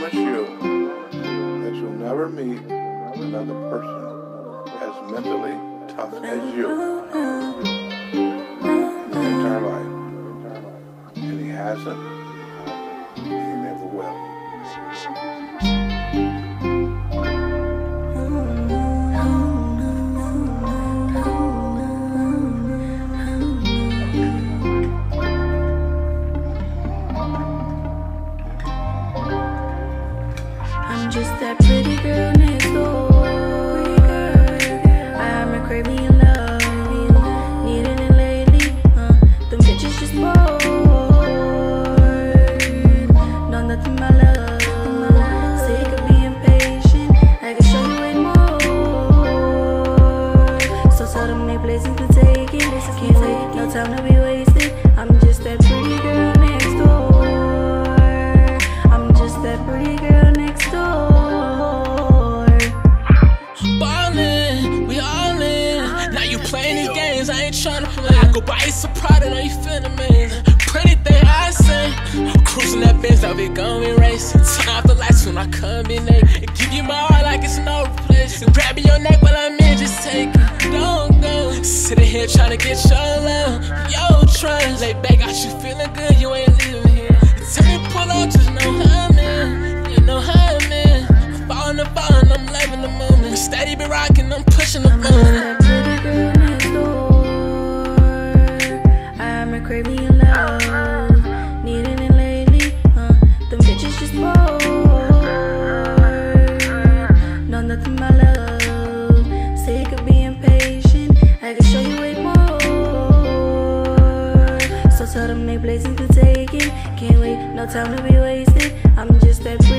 promise you that you'll never meet another person as mentally tough as you in your entire life. And he hasn't, and he never will. I'm just that pretty girl next door. I'm a craving your love, needing it lately. Them bitches just bored. No, nothing my love. Sick of being patient. I can show you way more. So seldom they blazing to take it. Can't wait, no time to be wasted. I'm just that pretty girl next door. I'm just that pretty girl next door. Ballin', we all in. Now you playing these games, I ain't tryna play. I go buy you some Prada, now you feel amazing. Pretty thing I say, I'm cruising that Benz, I'll be going racing. Turn off the lights when I come in naked. Give you my heart like it's no replacement. Grabbing your neck while I'm in, just take it. Don't go. Sitting here tryna get your love, your trust. Lay back, got you feeling good, you ain't leaving here. Tell me pull up, just know how I'm in. You know how I'm in. I'm falling the ball and I'm loving the moment. Steady be rocking, I'm pushing the button. That pretty girl next door. I'm a craving your love, needing it lately. Them bitches just bored. No, nothing my love. Sick of being patient. I can show you way more. So tell them they blazing to take it. Can't wait, no time to be wasted. I'm just that